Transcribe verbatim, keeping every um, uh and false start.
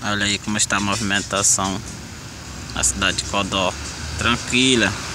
Olha aí como está a movimentação na cidade de Codó. Tranquila.